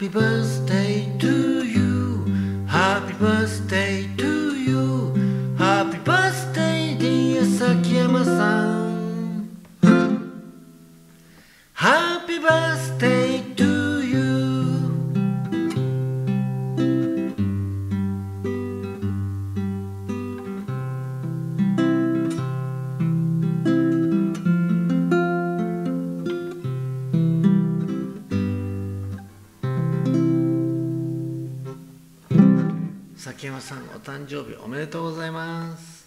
Happy birthday to you. Happy birthday to you. Happy birthday dear 崎山さん。Happy birthday to you. 崎山さんお誕生日おめでとうございます。